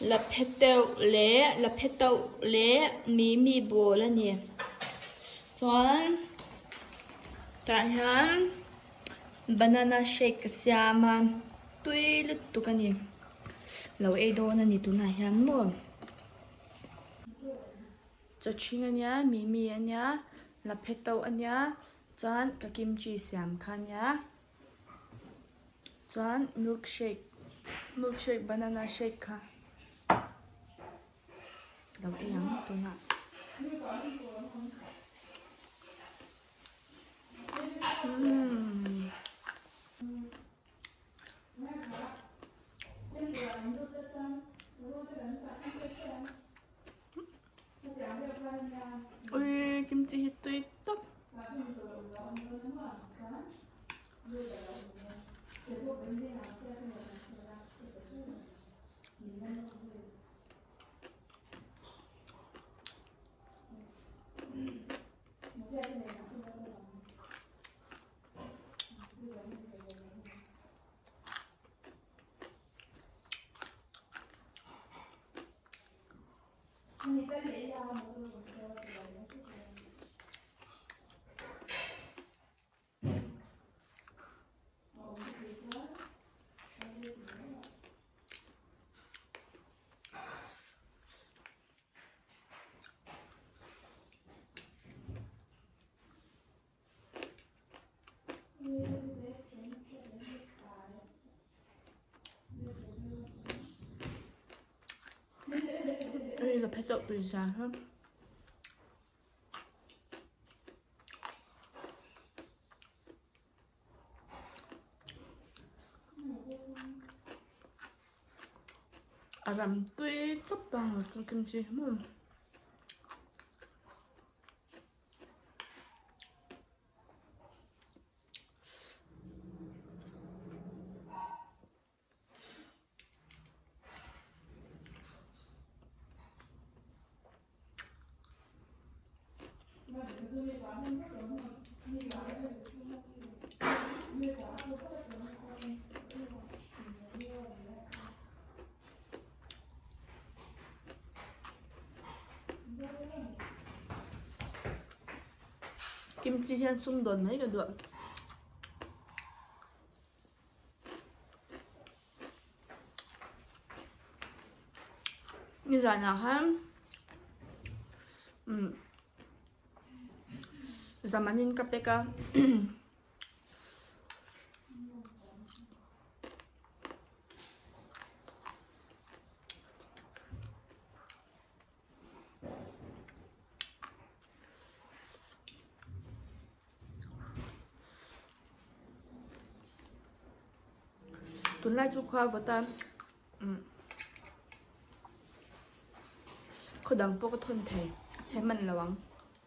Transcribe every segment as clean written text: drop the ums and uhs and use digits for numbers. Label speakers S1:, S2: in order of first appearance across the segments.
S1: là phết tàu lé mì bò là nhỉ chọn tại hả banana shake xia mà tùy lứt tụ cái nhỉ lâu ấy đó là nhỉ tụ này hắn mua cho chuyện anh nhá mì anh nhá là phết tàu anh nhá chọn cái kimchi xiam khan nhá chọn milkshake banana shake kha lâu ấy hắn tụ này ôi kimchi hít tuyệt tóc đây là phết đậu tùy giá hơn làm tùy tóc bằng một con kimchi mà kimchi hiện xung đột mấy cái được như là nào ha zamanin kapeka tuần lai chu khoa với ta có đằng bộ có thôn thể chế mình là vắng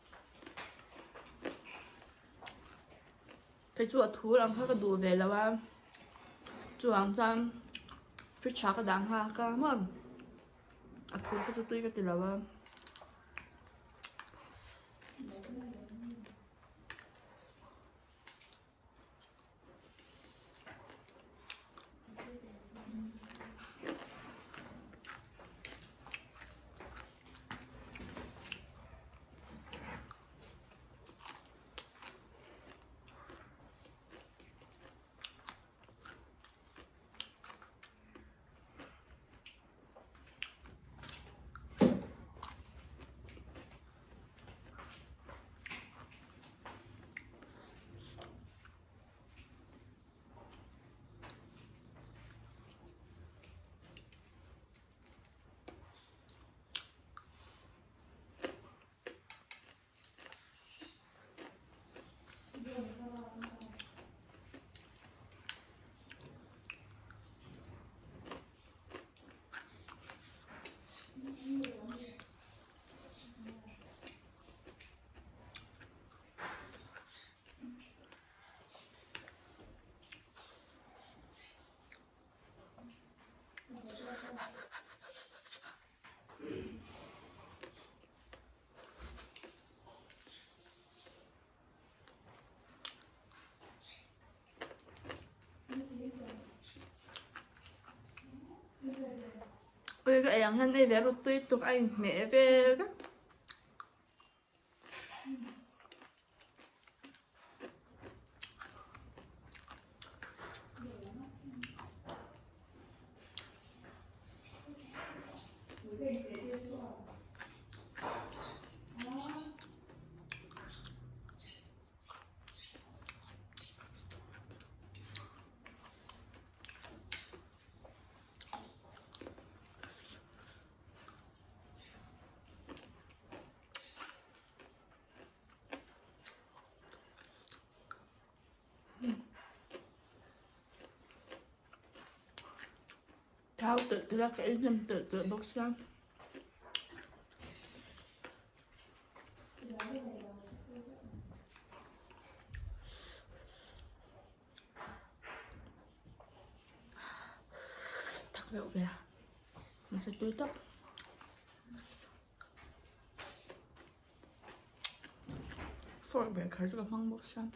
S1: cái chuột thú làm hơi cái đồ về là ba chuột ăn xong phía trước cái đằng ha cái mà thú cái túi cái gì là ba ôi cái anh hắn ấy về rồi tôi tụi anh mẹ về đó thao tự tự là cái nhầm tự bốc xăm thật rượu về mình sẽ tưới tóc phổi bể khởi cho con bốc xăm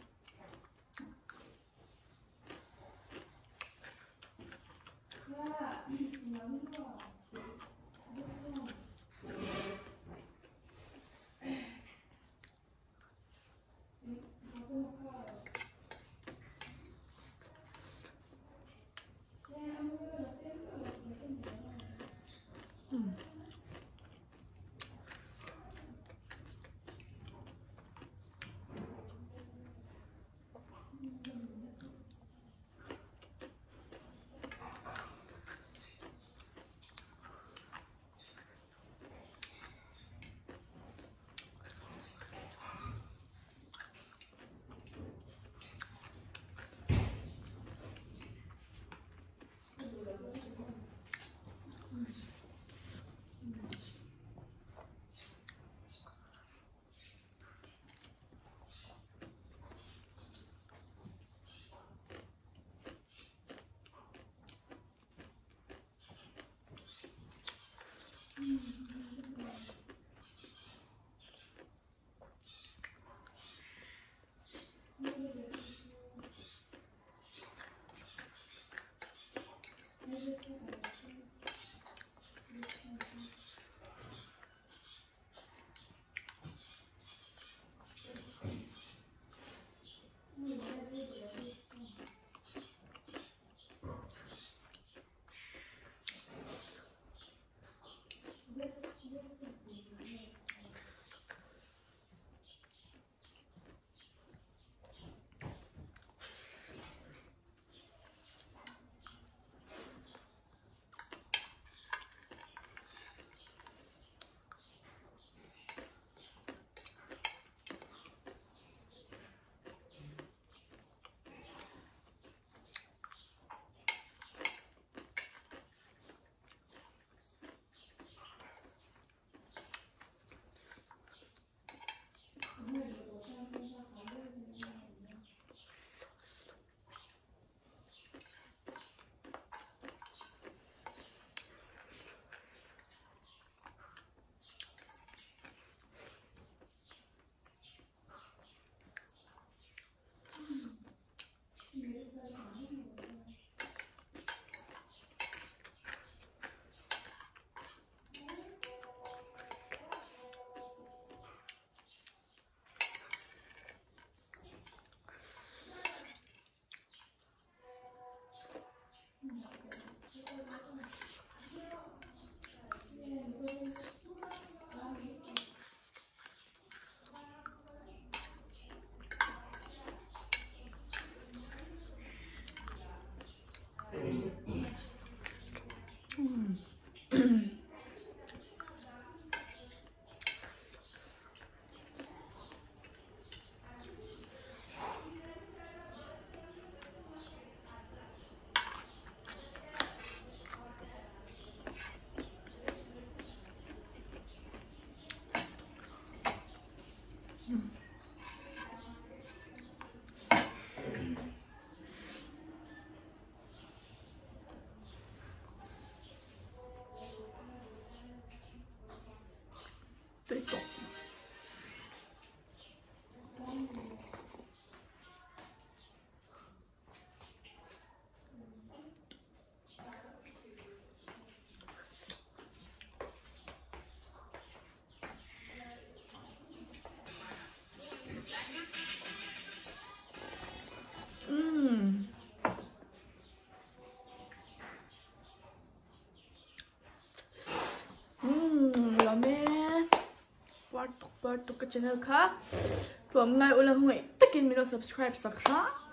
S1: tuk ka channel kha tuam ngai ulam hoi takin mino subscribe sakha